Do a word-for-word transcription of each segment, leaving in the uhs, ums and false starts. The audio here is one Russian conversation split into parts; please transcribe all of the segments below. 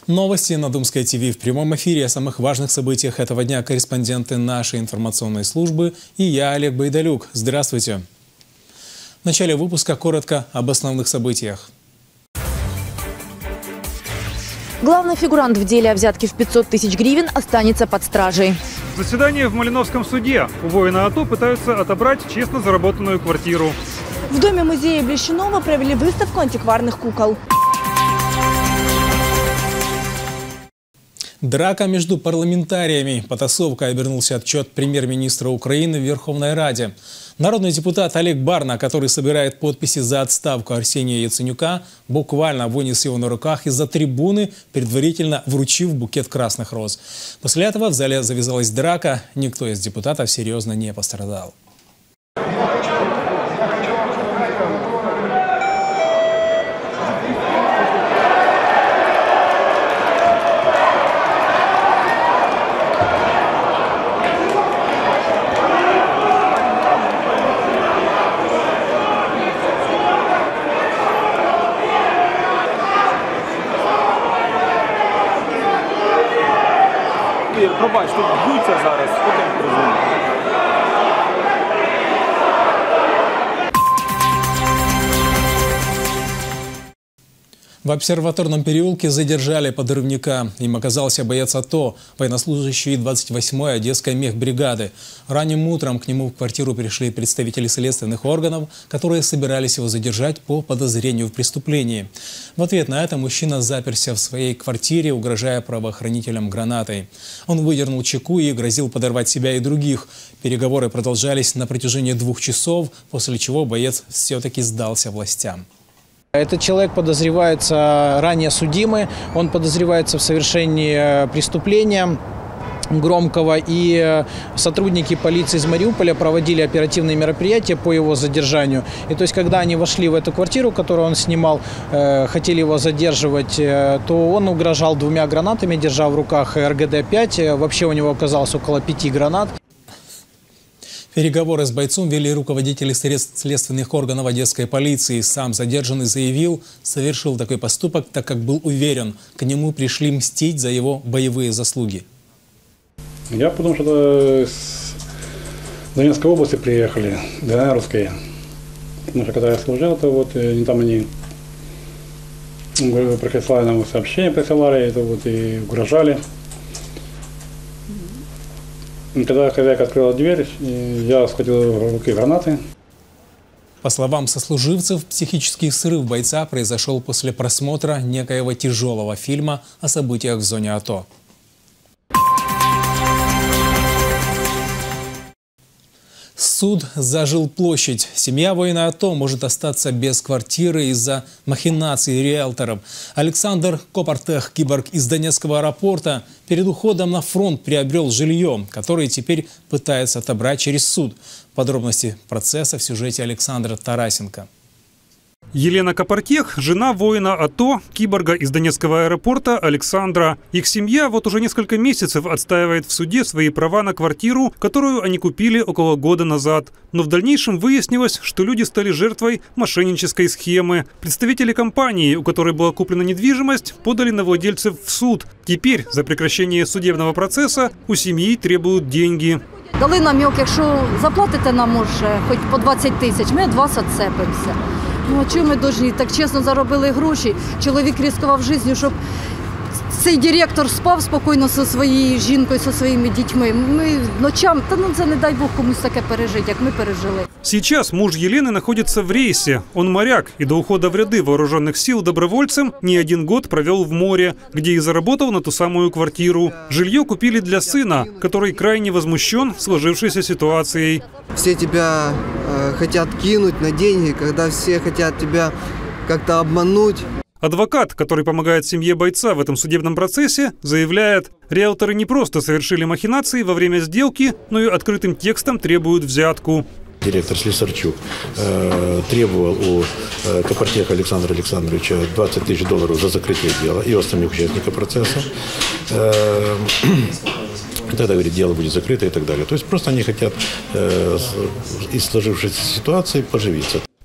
Новости на Думское ТВ в прямом эфире о самых важных событиях этого дня корреспонденты нашей информационной службы и я, Олег Байдалюк. Здравствуйте. В начале выпуска коротко об основных событиях. Главный фигурант в деле о взятке в пятьсот тысяч гривен останется под стражей. Заседание в Малиновском суде. У воина АТО пытаются отобрать честно заработанную квартиру. В доме музея Блещунова провели выставку антикварных кукол. Драка между парламентариями. Потасовкой обернулся отчет премьер-министра Украины в Верховной Раде. Народный депутат Олег Барна, который собирает подписи за отставку Арсения Яценюка, буквально вынес его на руках из-за трибуны, предварительно вручив букет красных роз. После этого в зале завязалась драка. Никто из депутатов серьезно не пострадал. Пробач, тут б'ються зараз, потім розумію. В обсерваторном переулке задержали подрывника. Им оказался боец АТО, военнослужащий двадцать восьмой Одесской мехбригады. Ранним утром к нему в квартиру пришли представители следственных органов, которые собирались его задержать по подозрению в преступлении. В ответ на это мужчина заперся в своей квартире, угрожая правоохранителям гранатой. Он выдернул чеку и грозил подорвать себя и других. Переговоры продолжались на протяжении двух часов, после чего боец все-таки сдался властям. Этот человек подозревается ранее судимый, он подозревается в совершении преступления громкого, и сотрудники полиции из Мариуполя проводили оперативные мероприятия по его задержанию. И то есть, когда они вошли в эту квартиру, которую он снимал, э, хотели его задерживать, э, то он угрожал двумя гранатами, держа в руках эр гэ дэ пять. Вообще у него оказалось около пяти гранат. Переговоры с бойцом вели руководители средств следственных органов одесской полиции. Сам задержанный заявил, совершил такой поступок, так как был уверен, к нему пришли мстить за его боевые заслуги. Я потому что с Донецкой области приехали, да, русские. Потому что когда я служил, то вот они там они прислали нам сообщения, присылали, это вот и угрожали. Когда хозяйка открыла дверь, я схватил в руки гранаты. По словам сослуживцев, психический срыв бойца произошел после просмотра некоего тяжелого фильма о событиях в зоне АТО. Суд за жилплощадь. Семья воина АТО может остаться без квартиры из-за махинаций риэлторов. Александр Копартех, киборг из Донецкого аэропорта, перед уходом на фронт приобрел жилье, которое теперь пытается отобрать через суд. Подробности процесса в сюжете Александра Тарасенко. Елена Копартех – жена воина АТО, киборга из Донецкого аэропорта Александра. Их семья вот уже несколько месяцев отстаивает в суде свои права на квартиру, которую они купили около года назад. Но в дальнейшем выяснилось, что люди стали жертвой мошеннической схемы. Представители компании, у которой была куплена недвижимость, подали на владельцев в суд. Теперь за прекращение судебного процесса у семьи требуют деньги. Дали намек, якщо заплатите нам, може, хоч по двадцять тисяч, ми від вас відцепимося. Ну, а чому ми повинні? Так чесно заробили гроші. Чоловік ризикував життю, щоб цей директор спав спокійно зі своєю жінкою, зі своїми дітьми. Ми ночам, та ну це не дай Бог комусь таке пережити, як ми пережили. Сейчас муж Елены находится в рейсе. Он моряк и до ухода в ряды вооруженных сил добровольцем не один год провел в море, где и заработал на ту самую квартиру. Жилье купили для сына, который крайне возмущен сложившейся ситуацией. Все тебя э, хотят кинуть на деньги, когда все хотят тебя как-то обмануть. Адвокат, который помогает семье бойца в этом судебном процессе, заявляет, риэлторы не просто совершили махинации во время сделки, но и открытым текстом требуют взятку. Директор Слесарчук э, требовал у э, Копартеха Александра Александровича двадцать тысяч долларов за закрытие дела и остальных участников процесса. Э, тогда, говорит, дело будет закрыто и так далее. То есть просто они хотят э, из сложившейся ситуации поживиться.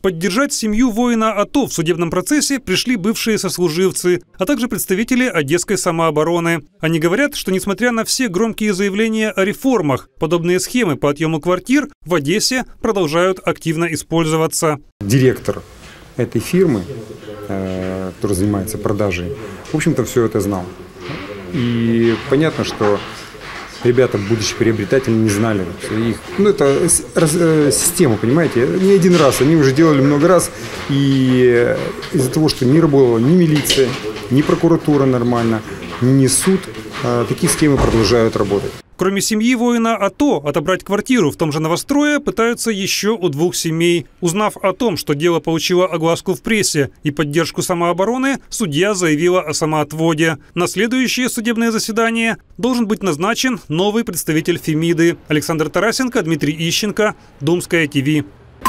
Поддержать семью воина АТО в судебном процессе пришли бывшие сослуживцы, а также представители Одесской самообороны. Они говорят, что несмотря на все громкие заявления о реформах, подобные схемы по отъему квартир в Одессе продолжают активно использоваться. Директор этой фирмы, э, который занимается продажей, в общем-то, все это знал. И понятно, что ребята, будучи приобретателями, не знали их. Ну, это система, понимаете, не один раз, они уже делали много раз. И из-за того, что не работала ни милиция, ни прокуратура нормально, ни суд, такие схемы продолжают работать. Кроме семьи воина АТО, отобрать квартиру в том же новострое пытаются еще у двух семей. Узнав о том, что дело получило огласку в прессе и поддержку самообороны, судья заявила о самоотводе. На следующее судебное заседание должен быть назначен новый представитель Фемиды. Александр Тарасенко, Дмитрий Ищенко, Думское ТВ.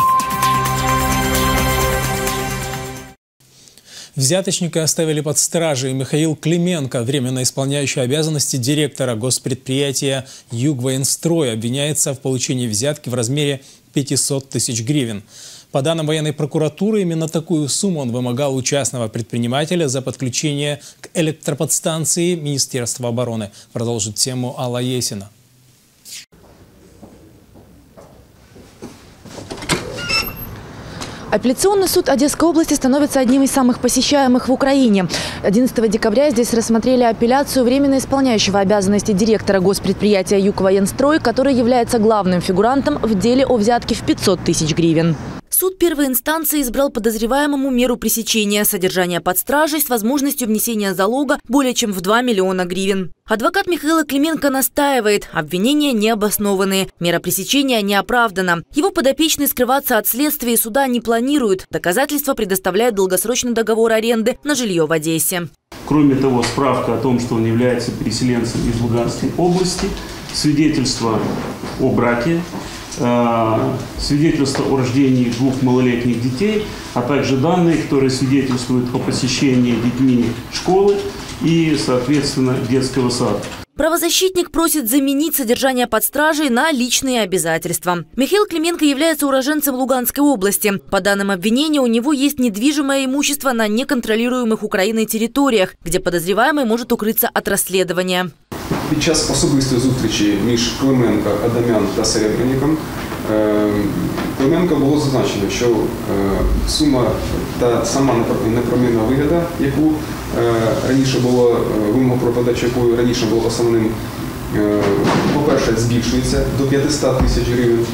Взяточника оставили под стражей. Михаил Клименко, временно исполняющий обязанности директора госпредприятия «Югвоенстрой», обвиняется в получении взятки в размере пятисот тысяч гривен. По данным военной прокуратуры, именно такую сумму он вымогал у частного предпринимателя за подключение к электроподстанции Министерства обороны. Продолжит тему Алла Есина. Апелляционный суд Одесской области становится одним из самых посещаемых в Украине. одиннадцатого декабря здесь рассмотрели апелляцию временно исполняющего обязанности директора госпредприятия «Югвоенстрой», который является главным фигурантом в деле о взятке в пятьсот тысяч гривен. Суд первой инстанции избрал подозреваемому меру пресечения – содержания под стражей с возможностью внесения залога более чем в два миллиона гривен. Адвокат Михаила Клименко настаивает – обвинения необоснованные, мера пресечения не оправдана. Его подопечный скрываться от следствия и суда не планирует. Доказательства предоставляет долгосрочный договор аренды на жилье в Одессе. Кроме того, справка о том, что он является переселенцем из Луганской области, свидетельство о браке, свидетельство о рождении двух малолетних детей, а также данные, которые свидетельствуют о посещении детьми школы и, соответственно, детского сада. Правозащитник просит заменить содержание под стражей на личные обязательства. Михаил Клименко является уроженцем Луганской области. По данным обвинения, у него есть недвижимое имущество на неконтролируемых Украиной территориях, где подозреваемый может укрыться от розслідування. Під час особистої зустрічі між Клименко, Адамян та Серебренником Клименко було зазначено, що сума та сама непромірна вигода, яку раніше було вимога про подачу, якою раніше було основним, по-перше, збільшується до п'ятисот тисяч гривень.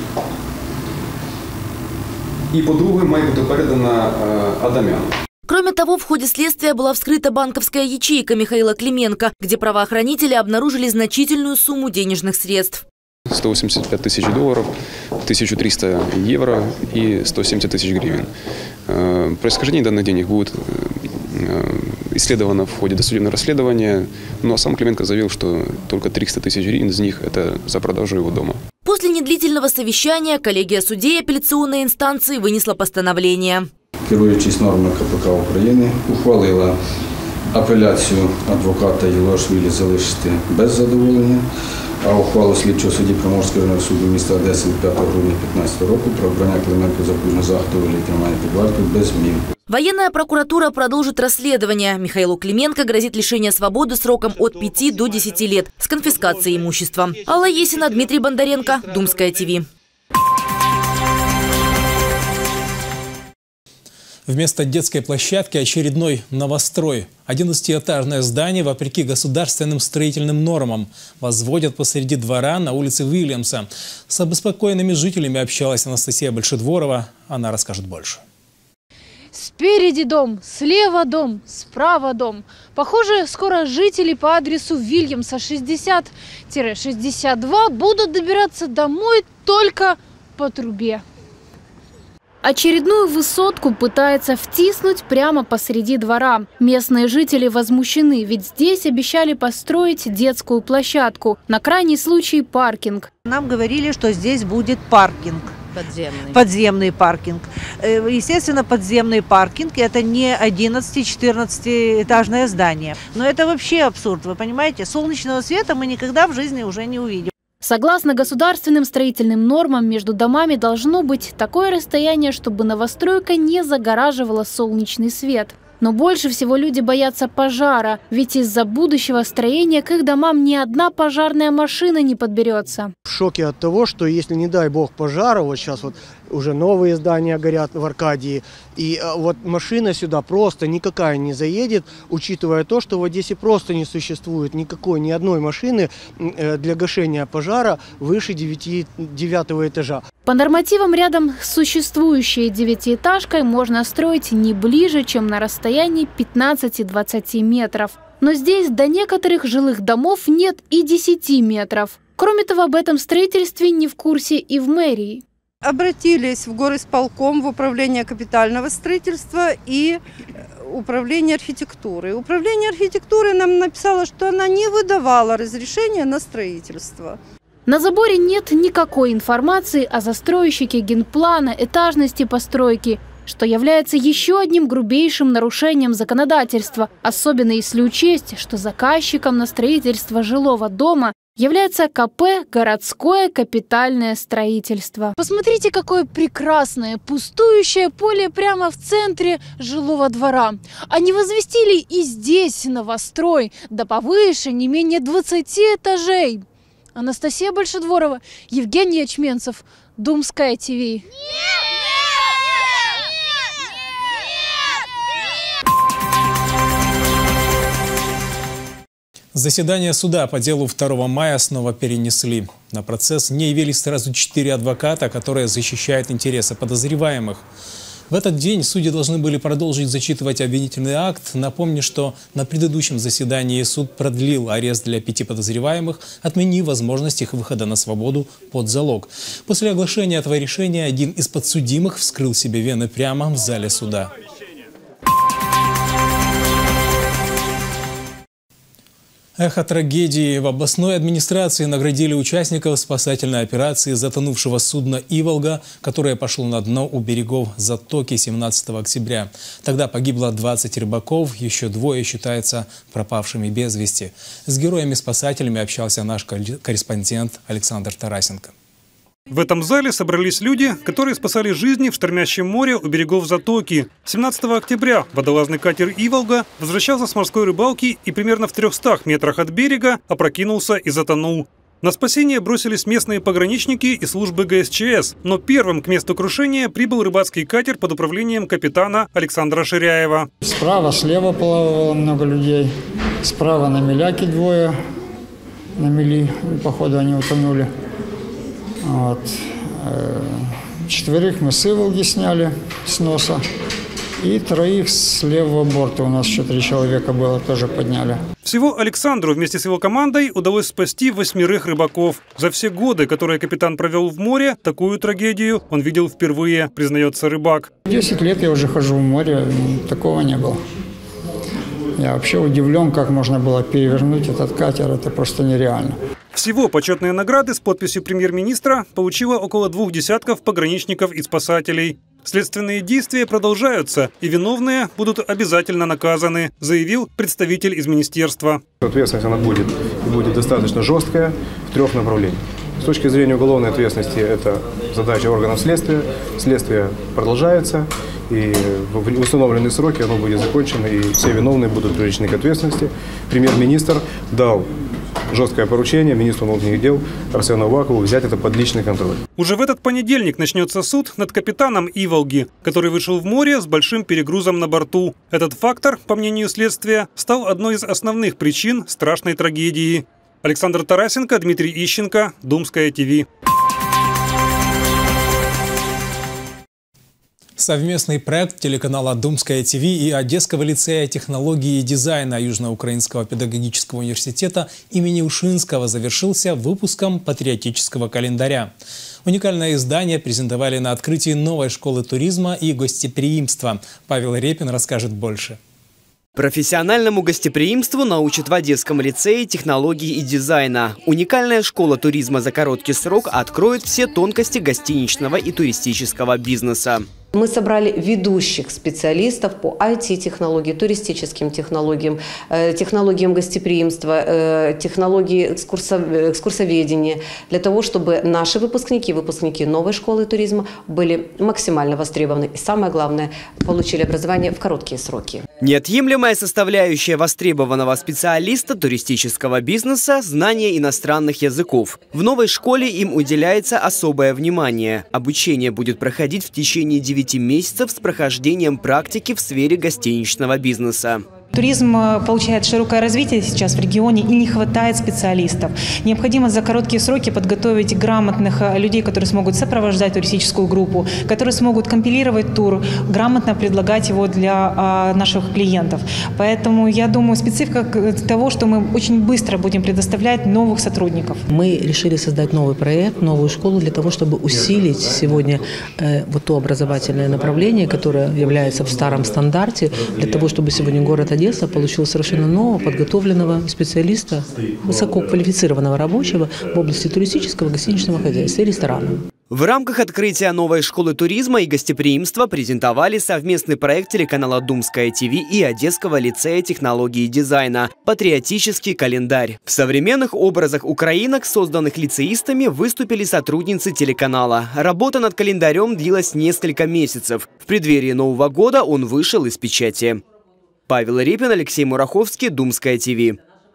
І, по-друге, має бути передана Адамяну. Кроме того, в ходе следствия была вскрыта банковская ячейка Михаила Клименко, где правоохранители обнаружили значительную сумму денежных средств. сто восемьдесят пять тысяч долларов, тысяча триста евро и сто семьдесят тысяч гривен. Происхождение данных денег будет исследовано в ходе досудебного расследования, но сам Клименко заявил, что только триста тысяч гривен из них – это за продажу его дома. После недлительного совещания коллегия судей апелляционной инстанции вынесла постановление. Керуючись нормами КПК України, ухвалила апеляцію адвоката Єлошвілі залишити без задоволення, а ухвалу слідчого судді Приморського районного суду міста Одеси від п'ятого грудня дві тисячі п'ятнадцятого року про обрання Клименко запобіжного заходу у вигляді тримання під вартою без змін. Военная прокуратура продолжит расследование. Михаилу Клименко грозит лишение свободы сроком от пяти до десяти лет с конфискацией имущества. Алла Есина, Дмитрий Бондаренко, Думское ТВ. Вместо детской площадки очередной новострой. одиннадцатиэтажное здание, вопреки государственным строительным нормам, возводят посреди двора на улице Уильямса. С обеспокоенными жителями общалась Анастасия Большедворова. Она расскажет больше. Спереди дом, слева дом, справа дом. Похоже, скоро жители по адресу Вильямса шестьдесят шестьдесят два будут добираться домой только по трубе. Очередную высотку пытается втиснуть прямо посреди двора. Местные жители возмущены, ведь здесь обещали построить детскую площадку. На крайний случай паркинг. Нам говорили, что здесь будет паркинг. Подземный. Подземный паркинг. Естественно, подземный паркинг – это не одиннадцати-четырнадцатиэтажное здание. Но это вообще абсурд, вы понимаете? Солнечного света мы никогда в жизни уже не увидим. Согласно государственным строительным нормам, между домами должно быть такое расстояние, чтобы новостройка не загораживала солнечный свет. Но больше всего люди боятся пожара, ведь из-за будущего строения к их домам ни одна пожарная машина не подберется. В шоке от того, что если, не дай бог, пожара, вот сейчас вот уже новые здания горят в Аркадии, и вот машина сюда просто никакая не заедет, учитывая то, что в Одессе просто не существует никакой, ни одной машины для гашения пожара выше девятого этажа. По нормативам рядом с существующей девятиэтажкой можно строить не ближе, чем на расстоянии пятнадцати-двадцати метров. Но здесь до некоторых жилых домов нет и десяти метров. Кроме того, об этом строительстве не в курсе и в мэрии. Обратились в горисполком, в управление капитального строительства и управление архитектуры. Управление архитектуры нам написало, что она не выдавала разрешения на строительство. На заборе нет никакой информации о застройщике, генплана, этажности постройки, что является еще одним грубейшим нарушением законодательства, особенно если учесть, что заказчиком на строительство жилого дома является КП «Городское капитальное строительство». Посмотрите, какое прекрасное пустующее поле прямо в центре жилого двора. Они возвестили и здесь новострой, да повыше, не менее двадцати этажей. Анастасия Большедворова, Евгений Ячменцев, Думская ТВ. Заседание суда по делу второго мая снова перенесли. На процесс не явились сразу четыре адвоката, которые защищают интересы подозреваемых. В этот день судьи должны были продолжить зачитывать обвинительный акт. Напомню, что на предыдущем заседании суд продлил арест для пяти подозреваемых, отменив возможность их выхода на свободу под залог. После оглашения этого решения один из подсудимых вскрыл себе вены прямо в зале суда. Эхо трагедии. В областной администрации наградили участников спасательной операции затонувшего судна «Иволга», которое пошло на дно у берегов затоки семнадцатого октября. Тогда погибло двадцать рыбаков, еще двое считаются пропавшими без вести. С героями-спасателями общался наш корреспондент Александр Тарасенко. В этом зале собрались люди, которые спасали жизни в штормящем море у берегов затоки. семнадцатого октября водолазный катер «Иволга» возвращался с морской рыбалки и примерно в трёхстах метрах от берега опрокинулся и затонул. На спасение бросились местные пограничники и службы гэ эс че эс, но первым к месту крушения прибыл рыбацкий катер под управлением капитана Александра Ширяева. Справа, слева плавало много людей, справа на меляке двое, на мели, походу они утонули. Вот. Четверых мы с «Иволги» сняли с носа, и троих с левого борта, у нас еще три человека было, тоже подняли. Всего Александру вместе с его командой удалось спасти восьмерых рыбаков. За все годы, которые капитан провел в море, такую трагедию он видел впервые, признается рыбак. Десять лет я уже хожу в море, такого не было. Я вообще удивлен, как можно было перевернуть этот катер, это просто нереально. Всего почетные награды с подписью премьер-министра получило около двух десятков пограничников и спасателей. Следственные действия продолжаются, и виновные будут обязательно наказаны, заявил представитель из министерства. Ответственность она будет, и будет достаточно жесткая в трех направлениях. С точки зрения уголовной ответственности это задача органов следствия. Следствие продолжается, и в установленные сроки оно будет закончено, и все виновные будут привлечены к ответственности. Премьер-министр дал жесткое поручение министру внутренних дел Арсену Авакову взять это под личный контроль. Уже в этот понедельник начнется суд над капитаном «Иволги», который вышел в море с большим перегрузом на борту. Этот фактор, по мнению следствия, стал одной из основных причин страшной трагедии. Александр Тарасенко, Дмитрий Ищенко, Думская ТВ. Совместный проект телеканала «Думская ТВ» и Одесского лицея технологии и дизайна Южноукраинского педагогического университета имени Ушинского завершился выпуском патриотического календаря. Уникальное издание презентовали на открытии новой школы туризма и гостеприимства. Павел Репин расскажет больше. Профессиональному гостеприимству научат в Одесском лицее технологии и дизайна. Уникальная школа туризма за короткий срок откроет все тонкости гостиничного и туристического бизнеса. Мы собрали ведущих специалистов по ай ти-технологии, туристическим технологиям, технологиям гостеприимства, технологии экскурсоведения, для того, чтобы наши выпускники, выпускники новой школы туризма были максимально востребованы и, самое главное, получили образование в короткие сроки. Неотъемлемая составляющая востребованного специалиста туристического бизнеса – знание иностранных языков. В новой школе им уделяется особое внимание. Обучение будет проходить в течение девяти месяцев с прохождением практики в сфере гостиничного бизнеса. Туризм получает широкое развитие сейчас в регионе и не хватает специалистов. Необходимо за короткие сроки подготовить грамотных людей, которые смогут сопровождать туристическую группу, которые смогут компилировать тур, грамотно предлагать его для наших клиентов. Поэтому я думаю, специфика того, что мы очень быстро будем предоставлять новых сотрудников. Мы решили создать новый проект, новую школу для того, чтобы усилить сегодня э, вот то образовательное направление, которое является в старом стандарте, для того, чтобы сегодня город Одесса Одесса получила совершенно нового, подготовленного специалиста, высококвалифицированного рабочего в области туристического, гостиничного хозяйства и ресторана. В рамках открытия новой школы туризма и гостеприимства презентовали совместный проект телеканала «Думская ТВ» и Одесского лицея технологии и дизайна «Патриотический календарь». В современных образах украинок, созданных лицеистами, выступили сотрудницы телеканала. Работа над календарем длилась несколько месяцев. В преддверии Нового года он вышел из печати. Павел Репин, Алексей Мураховский, Думская ТВ.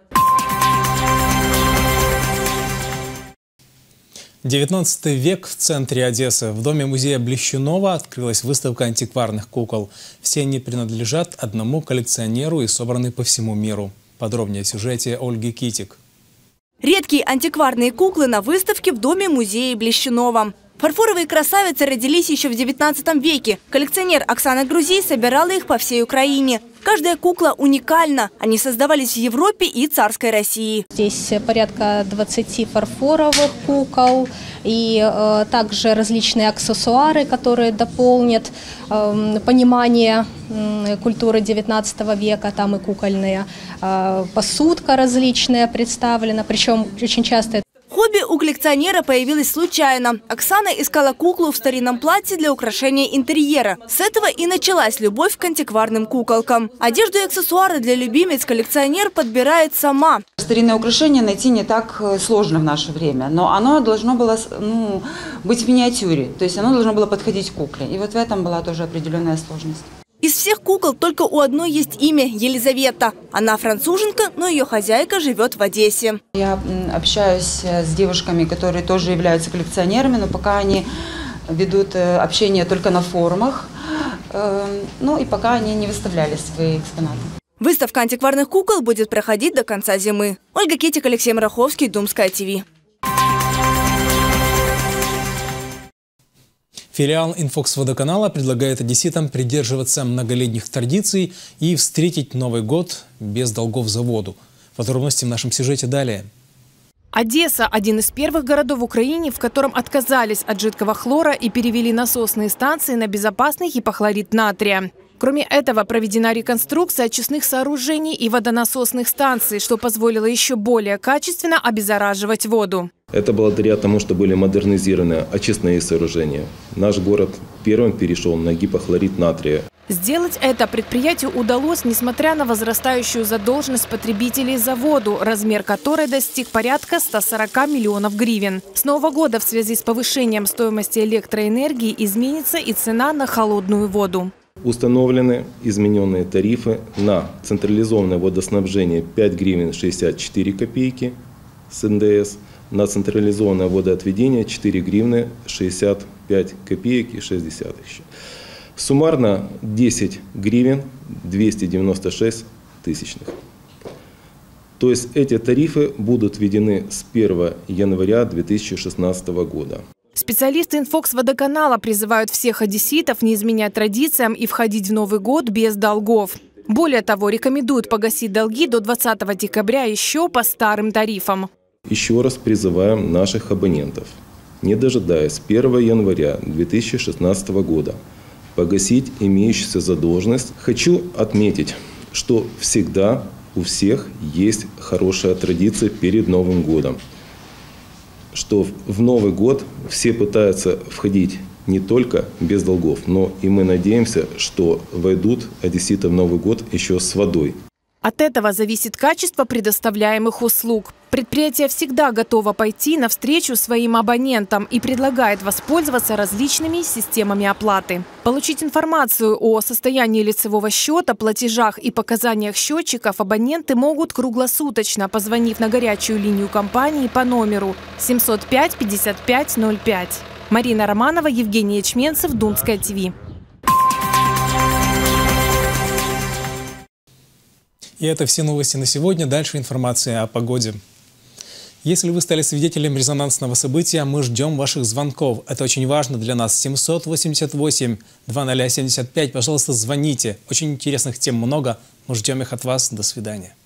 девятнадцатый век в центре Одессы. В доме музея Блещунова открылась выставка антикварных кукол. Все они принадлежат одному коллекционеру и собраны по всему миру. Подробнее в сюжете Ольги Китик. Редкие антикварные куклы на выставке в доме музея Блещунова. Фарфоровые красавицы родились еще в девятнадцатом веке. Коллекционер Оксана Грузий собирала их по всей Украине. Каждая кукла уникальна. Они создавались в Европе и царской России. Здесь порядка двадцати фарфоровых кукол и э, также различные аксессуары, которые дополнят э, понимание э, культуры девятнадцатого века. Там и кукольная э, посудка различная представлена, причем очень часто. Хобби у коллекционера появилось случайно. Оксана искала куклу в старинном платье для украшения интерьера. С этого и началась любовь к антикварным куколкам. Одежду и аксессуары для любимец коллекционер подбирает сама. Старинное украшение найти не так сложно в наше время, но оно должно было ну, быть в миниатюре, то есть оно должно было подходить к кукле. И вот в этом была тоже определенная сложность. Из всех кукол только у одной есть имя – Елизавета. Она француженка, но ее хозяйка живет в Одессе. Я общаюсь с девушками, которые тоже являются коллекционерами, но пока они ведут общение только на форумах, ну и пока они не выставляли свои экспонаты. Выставка антикварных кукол будет проходить до конца зимы. Ольга Китик, Алексей Мураховский, Думская ТВ. Филиал «Инфокс-водоканала» предлагает одесситам придерживаться многолетних традиций и встретить Новый год без долгов за воду. Подробности в нашем сюжете далее. Одесса – один из первых городов в Украине, в котором отказались от жидкого хлора и перевели насосные станции на безопасный гипохлорид натрия. Кроме этого, проведена реконструкция очистных сооружений и водонасосных станций, что позволило еще более качественно обеззараживать воду. Это благодаря тому, что были модернизированы очистные сооружения. Наш город первым перешел на гипохлорид натрия. Сделать это предприятию удалось, несмотря на возрастающую задолженность потребителей за воду, размер которой достиг порядка ста сорока миллионов гривен. С Нового года в связи с повышением стоимости электроэнергии изменится и цена на холодную воду. Установлены измененные тарифы на централизованное водоснабжение пять гривен шестьдесят четыре копейки с эн дэ эс, на централизованное водоотведение четыре гривны шестьдесят пять копеек и шесть десятых. Суммарно десять гривен двести девяносто шесть тысячных. То есть эти тарифы будут введены с первого января две тысячи шестнадцатого года. Специалисты «Инфокс-водоканала» призывают всех одесситов не изменять традициям и входить в Новый год без долгов. Более того, рекомендуют погасить долги до двадцатого декабря еще по старым тарифам. Еще раз призываем наших абонентов, не дожидаясь первого января две тысячи шестнадцатого года, погасить имеющуюся задолженность. Хочу отметить, что всегда у всех есть хорошая традиция перед Новым годом. Что в Новый год все пытаются входить не только без долгов, но и мы надеемся, что войдут одесситы в Новый год еще с водой. От этого зависит качество предоставляемых услуг. Предприятие всегда готово пойти навстречу своим абонентам и предлагает воспользоваться различными системами оплаты. Получить информацию о состоянии лицевого счета, платежах и показаниях счетчиков абоненты могут круглосуточно, позвонив на горячую линию компании по номеру семьсот пять пятьдесят пять ноль пять. Марина Романова, Евгений Ячменцев, Думская ТВ. И это все новости на сегодня. Дальше информация о погоде. Если вы стали свидетелем резонансного события, мы ждем ваших звонков. Это очень важно для нас. семьсот восемьдесят восемь двадцать семьдесят пять. Пожалуйста, звоните. Очень интересных тем много. Мы ждем их от вас. До свидания.